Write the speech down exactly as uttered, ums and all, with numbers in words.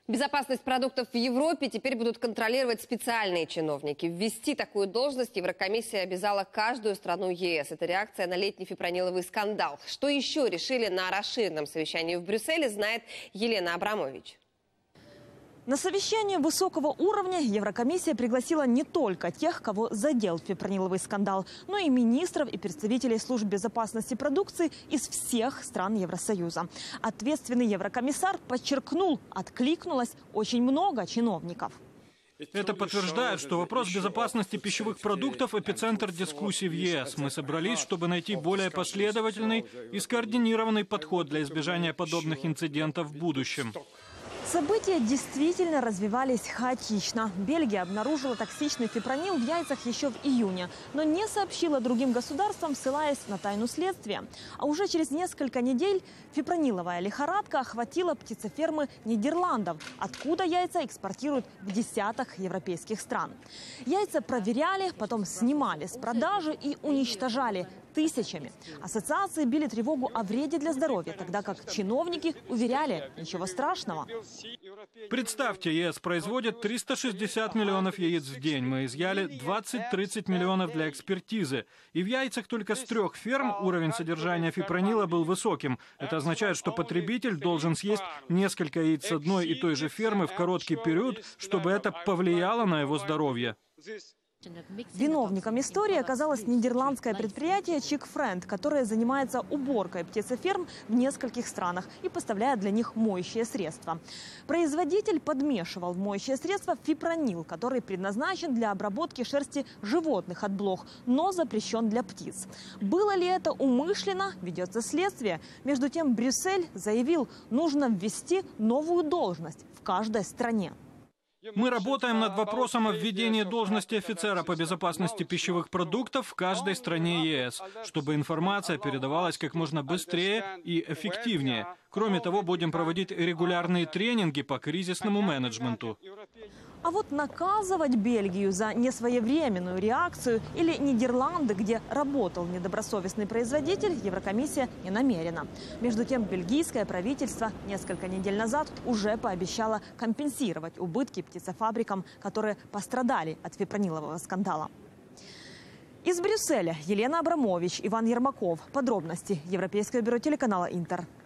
Безопасность продуктов в Европе теперь будут контролировать специальные чиновники. Ввести такую должность Еврокомиссия обязала каждую страну ЕС. Это реакция на летний фипрониловый скандал. Что еще решили на расширенном совещании в Брюсселе, знает Елена Абрамович. На совещание высокого уровня Еврокомиссия пригласила не только тех, кого задел фипрониловый скандал, но и министров и представителей служб безопасности продукции из всех стран Евросоюза. Ответственный еврокомиссар подчеркнул, откликнулось очень много чиновников. Это подтверждает, что вопрос безопасности пищевых продуктов – эпицентр дискуссий в ЕС. Мы собрались, чтобы найти более последовательный и скоординированный подход для избежания подобных инцидентов в будущем. События действительно развивались хаотично. Бельгия обнаружила токсичный фипронил в яйцах еще в июне, но не сообщила другим государствам, ссылаясь на тайну следствия. А уже через несколько недель фипрониловая лихорадка охватила птицефермы Нидерландов, откуда яйца экспортируют в десятках европейских стран. Яйца проверяли, потом снимали с продажи и уничтожали тысячами. Ассоциации били тревогу о вреде для здоровья, тогда как чиновники уверяли, ничего страшного. Представьте, ЕС производит триста шестьдесят миллионов яиц в день. Мы изъяли двадцать-тридцать миллионов для экспертизы. И в яйцах только с трех ферм уровень содержания фипронила был высоким. Это означает, что потребитель должен съесть несколько яиц с одной и той же фермы в короткий период, чтобы это повлияло на его здоровье. Виновником истории оказалось нидерландское предприятие Чикфренд, которое занимается уборкой птицеферм в нескольких странах и поставляет для них моющие средства. Производитель подмешивал в моющее средство фипронил, который предназначен для обработки шерсти животных от блох, но запрещен для птиц. Было ли это умышленно? Ведется следствие. Между тем Брюссель заявил, нужно ввести новую должность в каждой стране. Мы работаем над вопросом о введении должности офицера по безопасности пищевых продуктов в каждой стране ЕС, чтобы информация передавалась как можно быстрее и эффективнее. Кроме того, будем проводить регулярные тренинги по кризисному менеджменту. А вот наказывать Бельгию за несвоевременную реакцию или Нидерланды, где работал недобросовестный производитель, Еврокомиссия не намерена. Между тем, бельгийское правительство несколько недель назад уже пообещало компенсировать убытки птицефабрикам, которые пострадали от фипронилового скандала. Из Брюсселя Елена Абрамович, Иван Ермаков. Подробности Европейского бюро телеканала «Интер».